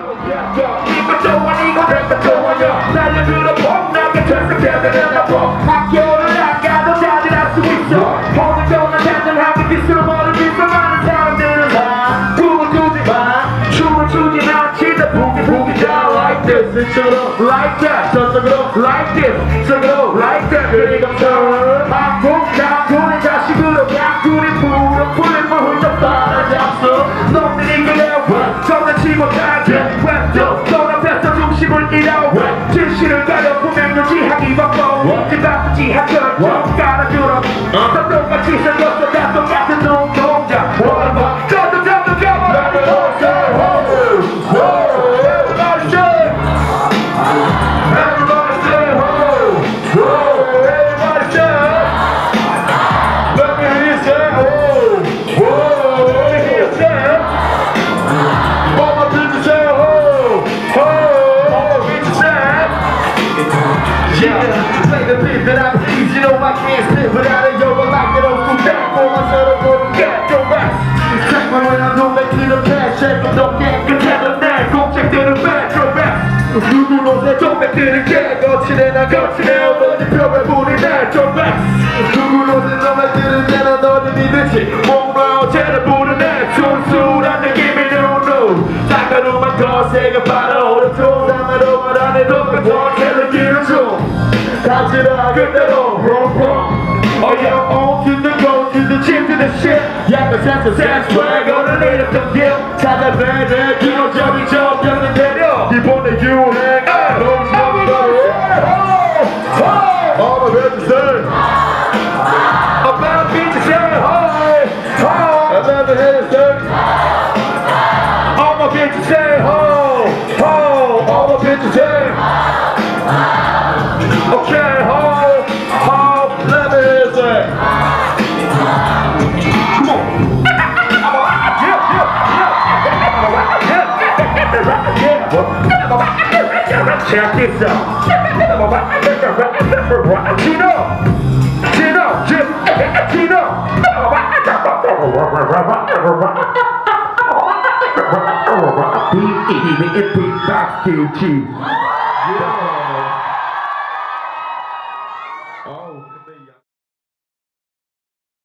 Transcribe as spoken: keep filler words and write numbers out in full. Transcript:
이거 좋아 이거 내가 좋아요 달려들어 봄나게 절습해야 봄 학교를 안 가도 자질할 수 있어 오늘 좋은 잔잔하게 빗으로 머리 빗어 많은 사람들은 다 꿈을 꾸지 마 춤을 추진 않지 다 부기부기 다 like this 이쪽으로 like that 저쪽으로 like this 저쪽으로 like that 그리고서 한국 남군의 자식으로 양군이 불어 풀린 물 훌쩍 따라잡수 놈들이 그래 장난치고 다지 웹도 떠나면서 중심을 잃어 진실을 가려 보면 유지하기 바빠 그 바쁘지 학교를 좀 깔아주러 다 똑같이 생겼어 다 똑같은 눈동자 원봐 떠도 떠도 가봐 Let me play the beat that I please, you know I can't spit without it, yo, I like it on school back for myself, I'm gonna get your rest. Check me when I do make it a pass, check them, don't get good, tell them that, go check to the back, your rest. 누구로서 좀 뱉기는 게 거치네 나 거치네 어머니 뼈에 불이 날 your rest. 누구로서 좀 뱉기는 게는 너를 믿을지 뭔가 어제를 부르네 순수한 느낌이 no-no 작가로만 거세게 바로 오른쪽 담으로 말 안 해도 더 텔레기는 좀 가지라 그대로 wrong wrong Oh yeah, on to the go, to the chip, to the shit 약간 sense sense swag on the native of you 찾아뵈 내 기록적인 저변을 내려 이번에 유행 All of it to say About me to say hi Hi I never hear it say All my bitches say ho Ho All my bitches say Okay, ho, ho, let me hear it say. Come on. Yeah, yeah, yeah. Check this out. Tino, Tino, Tino. Beat, beat, beat, beat, back to G. Yeah.